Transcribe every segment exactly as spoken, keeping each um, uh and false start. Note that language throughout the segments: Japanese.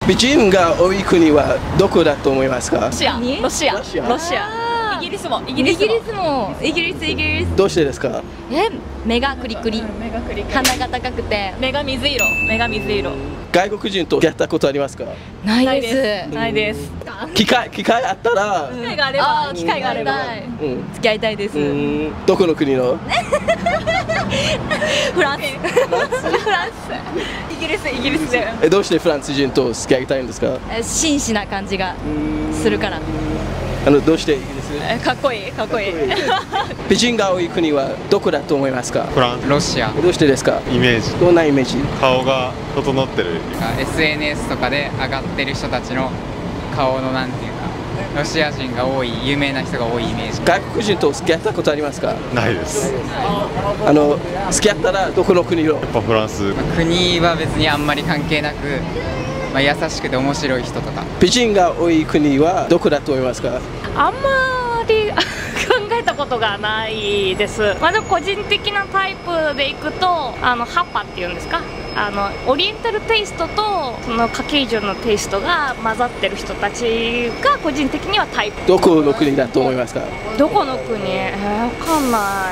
美人が多い国はどこだと思いますか？ ロシア、ロシア、 ロシアロシア、イギリスも、イギリスも、イギリス、イギリス。 どうしてですか？ え、目がクリクリ、鼻が高くて、目が水色、目が水色。 外国人とやったことありますか？ ないです。ないです。 機会、機会あったら、 機会があれば、機会があれば、付き合いたいです。 どこの国の？ フランス。フランス。イギリス、イギリスで。 え、どうしてフランス人と付き合いたいんですか？ 紳士な感じがするから。 あの、どうしてイギリス？ かっこいい、かっこいい。 美人が多い国はどこだと思いますか？ フランス、 ロシア。 どうしてですか？ イメージ。 どんなイメージ？ 顔が整ってる。 エスエヌエス とかで上がってる人たちの顔のなんていうか、ロシア人が多い、有名な人が多いイメージ。 外国人と付き合ったことありますか？ ないです。 あの、付き合ったらどこの国の？ やっぱフランス。 まあ、国は別にあんまり関係なく、まあ、優しくて面白い人とか。 美人が多い国はどこだと思いますか？ あんまり考えたことがないです。まあ、でも個人的なタイプでいくと、あのハッパっていうんですか、あのオリエンタルテイストとそのカケイジュンのテイストが混ざってる人たちが個人的にはタイプ。 どこの国だと思いますか？ どこの国？えー、わかんない。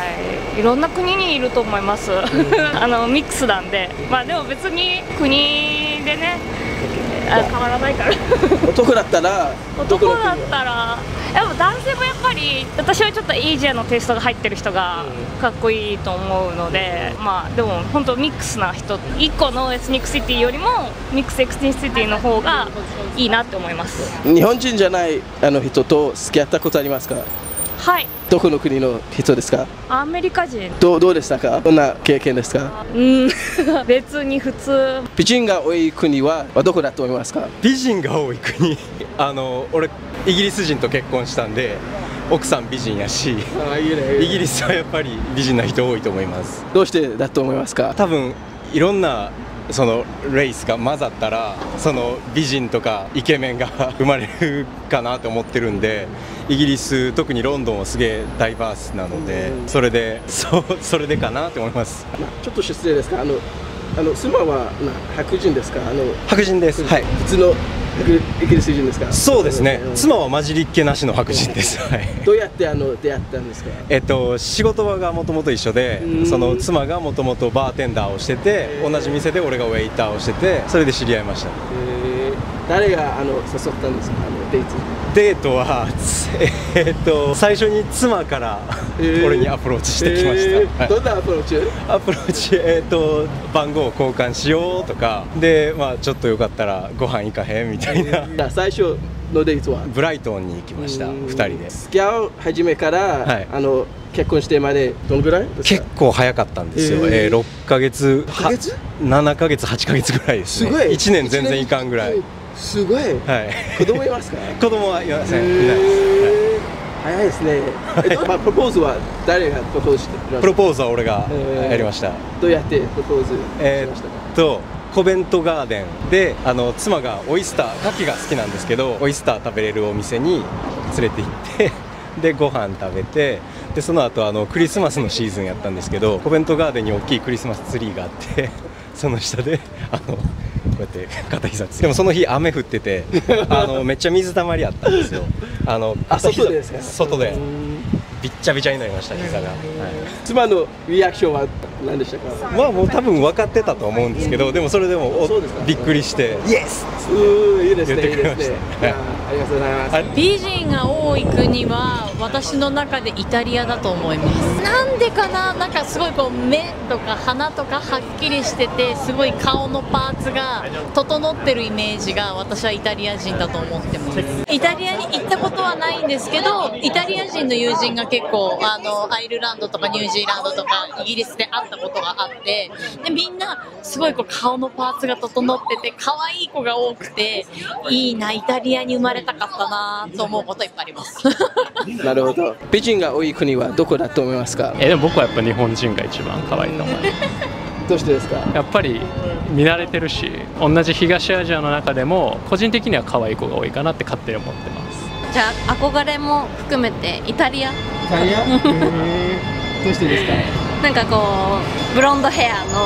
いろんな国にいると思います。あのミックスなんで、まあでも別に国でね、あ変わらないから。 男だったら男だったらやっぱ男性もやっぱり私はちょっとエイジアのテイストが入ってる人がかっこいいと思うので、まあでも本当ミックスな人、いっこのエスニックシティよりもミックスエクスニックシティの方がいいなって思います。 日本人じゃないあの人と付き合ったことありますか？ はい。 どこの国の人ですか？ アメリカ人。 どうどうでしたか？どんな経験ですか？ うん別に普通。 美人が多い国はどこだと思いますか？ 美人が多い国あの俺イギリス人と結婚したんで奥さん美人やし、 あいいね、 イギリスはやっぱり美人な人多いと思います。 どうしてだと思いますか？ 多分いろんなそのレイスが混ざったらその美人とかイケメンが生まれるかなと思ってるんで、イギリス特にロンドンはすげえダイバースなので、それでそうそれでかなと思います。 ちょっと失礼ですか？あのあの妻はな白人ですか？あの白人です。はい。 普通のイギリス人ですか？ そうですね。妻は混じりっ気なしの白人です。はい。 どうやってあの出会ったんですか？ えっと仕事場がもともと一緒で、その妻がもともとバーテンダーをしてて、同じ店で俺がウェイターをしてて、それで知り合いました。 えー、誰があの誘ったんですか？あのデート。 デートはえー、っと最初に妻から俺にアプローチしてきました。えーはい、 どんなアプローチ？ アプローチえー、っと番号を交換しようとかで、まあちょっとよかったらご飯行かへんみたいな。 最初のデートはブライトンに行きました。ふたりで付き合う初めから、はい、あの結婚してまでどのぐらいですか？ 結構早かったんですよ。えー、えー、ろっかげつ、ななかげつ、はちかげつぐらいですね。すごい。いちねん全然いかんぐらい。 すごい。 はい。 子供いますか？ 子供はいません。いないです。 早いですね。えっと、まあ、プロポーズは誰がプロポーズしてました？ プロポーズは俺がやりました。 どうやってプロポーズしましたか？ えー、っとコベントガーデンで、あの妻がオイスター、牡蠣が好きなんですけど、オイスター食べれるお店に連れて行ってでご飯食べて、でその後あのクリスマスのシーズンやったんですけど、コベントガーデンに大きいクリスマスツリーがあってその下であのこうやって片膝ついて、でもその日雨降っててあのめっちゃ水たまりあったんですよ。あのあ外でですか？ 外でびっちゃびちゃになりました、膝が。はい、 妻のリアクションは何でしたか？ まあもう多分分かってたと思うんですけど、でもそれでもびっくりして「イエス!」 って言ってくれました。 ありがとうございます。 美人が多い国は私の中でイタリアだと思います。なんでかな、なんかすごいこう目とか鼻とかはっきりしてて、すごい顔のパーツが整ってるイメージが私はイタリア人だと思ってます。イタリアに行ったことはないんですけど、イタリア人の友人が結構あのアイルランドとかニュージーランドとかイギリスで会ったことがあって、でみんなすごいこう顔のパーツが整ってて可愛い子が多くて、いいな、イタリアに生まれたかったなと思うこといっぱいあります。 なるほど。美人が多い国はどこだと思いますか？ えでも僕はやっぱ日本人が一番可愛いと思います。 どうしてですか？ やっぱり見慣れてるし、同じ東アジアの中でも個人的には可愛い子が多いかなって勝手に思ってます。 じゃあ憧れも含めてイタリア？イタリア？どうしてですか？ なんかこうブロンドヘアの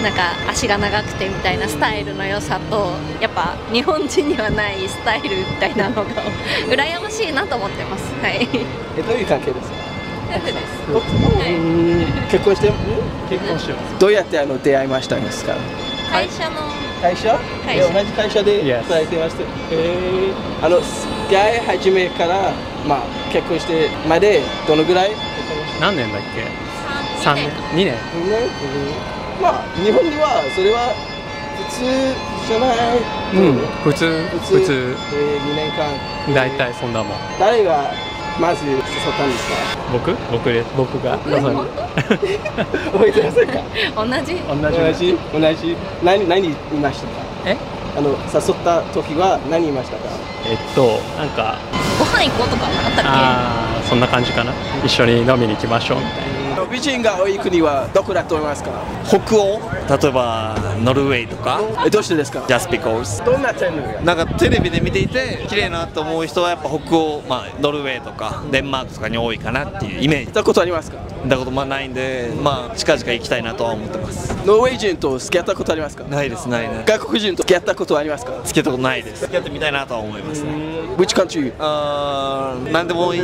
なんか足が長くてみたいなスタイルの良さと、やっぱ日本人にはないスタイルみたいなのが羨ましいなと思ってます。はい。 え、どういう関係ですか？ 夫婦です。 結婚して結婚してます。 どうやってあの出会いましたんですか？ 会社の会社？ 会社え同じ会社で働いてました。えー、あの付き合い始めからまあ結婚してまでどのぐらい？ 何年だっけ？三年、二年。 にねん。まあ日本にはそれは普通じゃない。 うん、普通普通。 えー、にねんかん。 大体そんなもん。 誰がまず誘ったんですか？ 僕？僕で僕が。 覚えてませんか？ 同じ同じ同じ同じ。何何言いましたか？ え？ あの誘った時は何言いましたか？ えっとなんかご飯行こうとかあったっああそんな感じかな。一緒に飲みに行きましょうみたいな。 美人が多い国はどこだと思いますか？ 北欧、例えばノルウェーとか。 え、どうしてですか？ Just because どんな点が？ なんかテレビで見ていて綺麗なと思う人はやっぱ北欧、まあ、ノルウェーとかデンマークとかに多いかなっていうイメージ。 行ったことありますか？ 行ったことまあないんで、まあ近々行きたいなとは思ってます。 ノルウェー人と付き合ったことありますか？ ないですないね。 外国人と付き合ったことありますか？ 付き合ったことないです。付き合ってみたいなとは思いますね。 Which country? あー、なんでもいい。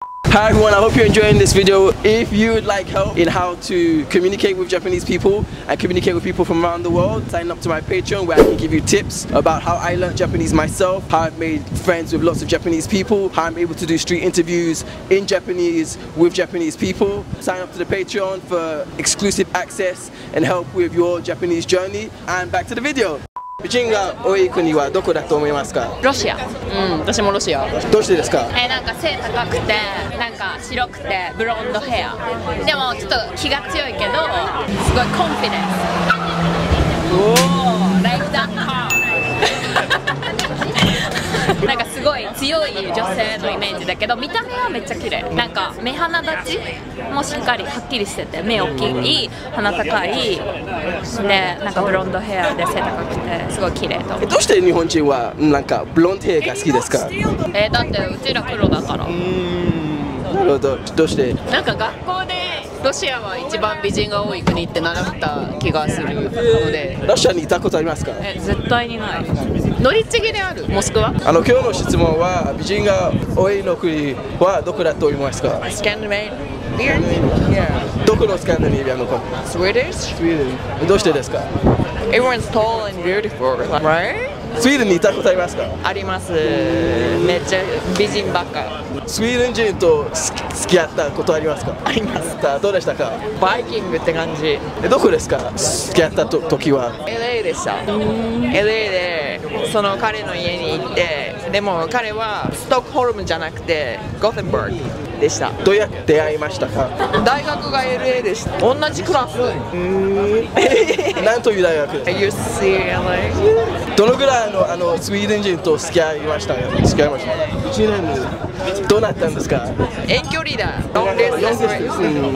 Hi everyone, I hope you're enjoying this video. If you would like help in how to communicate with Japanese people and communicate with people from around the world, sign up to my Patreon where I can give you tips about how I learned Japanese myself, how I've made friends with lots of Japanese people, how I'm able to do street interviews in Japanese with Japanese people. Sign up to the Patreon for exclusive access and help with your Japanese journey. And back to the video. 美人が多い国はどこだと思いますか？ ロシア。うん、私もロシア。 どうしてですか？ えー、なんか背高くて、なんか白くてブロンドヘア。でもちょっと気が強いけど、すごいコンフィデンス。おお、like that car。なんかすごい強い女性のイメージだけど、見た目はめっちゃ綺麗。なんか目鼻立ちもしっかりはっきりしてて、目大きい、鼻高い、でなんかブロンドヘアで背高くてすごい綺麗と思う。 どうして日本人はなんかブロンドヘアが好きですか？ えー、だってうちら黒だから。 なるほど。どうして？ なんか学校でロシアは一番美人が多い国って習った気がするので。 ロシアにいたことありますか？ え、絶対にない。 乗り継ぎであるモスクワ？ あの今日の質問は美人が多いの国はどこだと思いますか？ スキャンディネビア？ どこのスキャンディネビアの国？ スウェーデン？スウェーデン。どうしてですか？ Everyone's tall and beautiful, right? スウェーデンにいたことありますか？ あります。めっちゃ美人ばっか。 スウェーデン人と付き合ったことありますか？ あります。 どうでしたか？ バイキングって感じ。 え、どこですか？付き合ったと時は？ エルエー でした。エルエー でその彼の家に行って、でも彼はストックホルムじゃなくてゴテンバーグでした。 どうやって出会いましたか？ 大学が エルエー でした。同じクラス。 何という大学ですか？ ユーシーエルエー。 どのぐらいのあのスウェーデン人と付き合いました？付き合いました。いちねんどうなったんですか？ 遠距離だ。Long distance.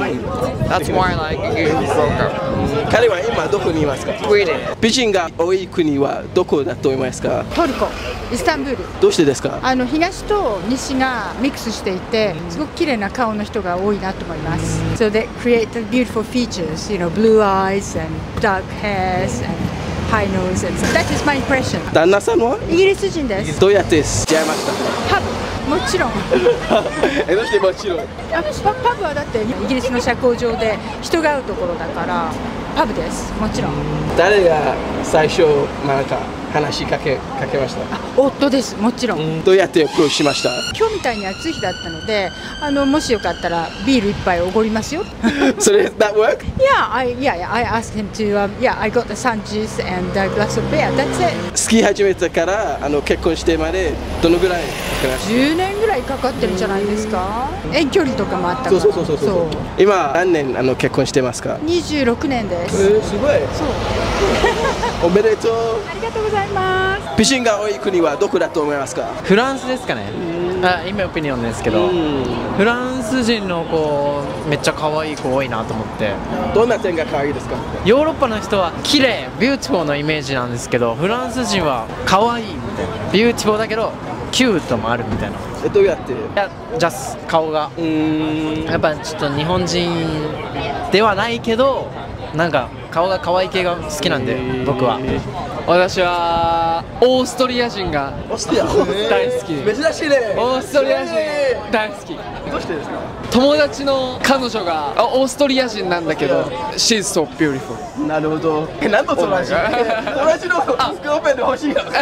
That's more like you broke up. 彼は今どこにいますか？ スウェーデン。 美人が多い国はどこだと思いますか？ トルコ、イスタンブール。 どうしてですか？ あの東と西がミックスしていて、すごく綺麗な顔の人が多いなと思います。So they create the beautiful features, you know, blue eyes and dark hairs and high nose. And that is my impression. 旦那さんは？ イギリス人です。 どうやって出会いました？ パブ。もちろんえ、どうしてもちろんあパパブはだってイギリスの社交場で人が会うところだからパブです、もちろん。 誰が最初なんか話しかけかけました？ 夫です、もちろん。 どうやってアプローチしました？ 今日みたいに暑い日だったので、あのもしよかったらビール一杯おごりますよ。 それ that work? Yeah, I yeah I asked him to um, yeah I got the sun juice and a glass of beer. That's it. 好き始めてからあの結婚してまでどのぐらいかかりました？ じゅうねんぐらいかかってるんじゃないですか？遠距離とかもあったから。 そうそうそうそうそう。今何年あの結婚してますか？ にじゅうろくねんです。 えー、すごい。 そう。 おめでとう。 ありがとうございます。 美人が多い国はどこだと思いますか？ フランスですかね。あ、今オピニオンですけど、フランス人の子めっちゃ可愛い子多いなと思って。 どんな点が可愛いですか？ ヨーロッパの人は綺麗、ビューティフォーのイメージなんですけど、フランス人は可愛いみたいな、ビューティフォーだけどキュートもあるみたいな。 え、どうやって？いや、ジャス顔がやっぱちょっと日本人ではないけど、なんか顔が可愛い系が好きなんで僕は。 私はオーストリア人がオーストリア大好き。 珍しいね。 オーストリア人大好き。 どうしてですか？ 友達の彼女があオーストリア人なんだけど She's so beautiful。 なるほど。え、何の友達？友達のスクーペンで欲しいな。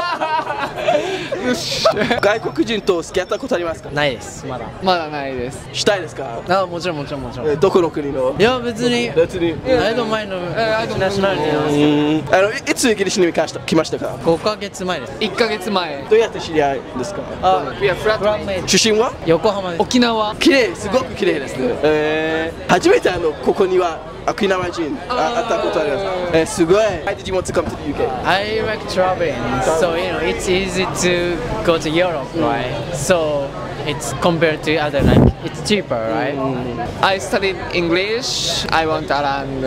外国人と付き合ったことありますか？ ないですまだ。 まだないです。 したいですか？あ、もちろんもちろんもちろん。 え、どこの国の？ いや別に別に。 I don't mindナショナリティなんですけど。 あのいつイギリスに来ましたか？ ごかげつまえです。 いっかげつまえ。 どうやって知り合いですか？ あ、 いやフラットメイト。 出身は？ 横浜です。 沖縄。 綺麗、すごく綺麗ですね。えー、初めてあのここには沖縄人あ会ったことあります。えー、すごい。Why did you want to come to the U K? I like traveling, so you know it's easy to go to Europe, right? So it's compared to other like it's cheaper, right? I studied English. I went around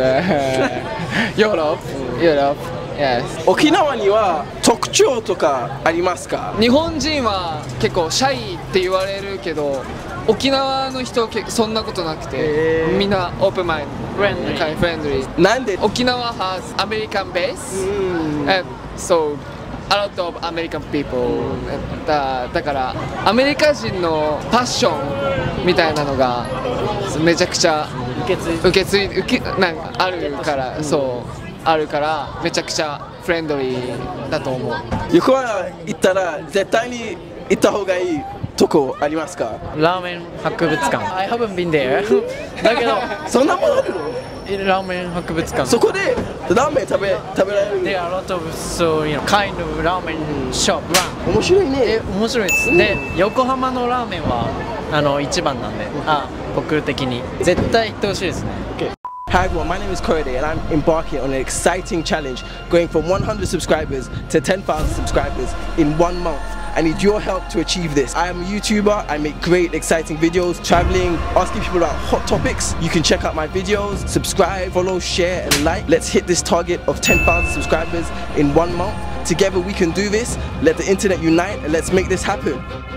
uh, Europe. Europe. Yes. 沖縄には特徴とかありますか？ 日本人は結構シャイって言われるけど、沖縄の人はそんなことなくて、みんなオープンマインド、フレンドリー。 なんで？ 沖縄 has American base, and so a lot of American people. だ, だからアメリカ人のパッションみたいなのがめちゃくちゃ受け継い受け継い受けなんかあるから、うん、そうあるからめちゃくちゃフレンドリーだと思う。 横浜行ったら絶対に行った方がいいとこありますか？ ラーメン博物館。I haven't been there だけどそんなものあるの？ ラーメン博物館。 そこでラーメン食べ食べられる。 There are a lot of so you know kind of ramen shop run。 面白いね。 面白いです。で横浜のラーメンはあの一番なんで、あ僕的に絶対行ってほしいですね。 Hi everyone, my name is Korede and I'm embarking on an exciting challenge going from one hundred subscribers to ten thousand subscribers in one month. I need your help to achieve this. I am a YouTuber, I make great exciting videos, traveling, asking people about hot topics. You can check out my videos, subscribe, follow, share and like. Let's hit this target of ten thousand subscribers in one month. Together we can do this. Let the internet unite and let's make this happen.